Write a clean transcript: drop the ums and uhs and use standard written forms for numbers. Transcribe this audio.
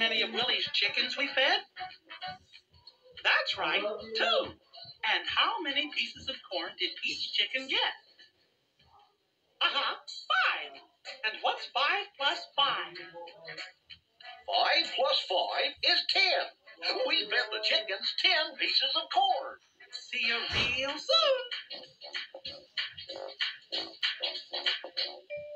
many of Willie's chickens we fed? That's right, 2. And how many pieces of corn did each chicken get? 5. And what's 5 plus 5? 5 plus 5 is 10. We fed the chickens 10 pieces of corn. See you real soon.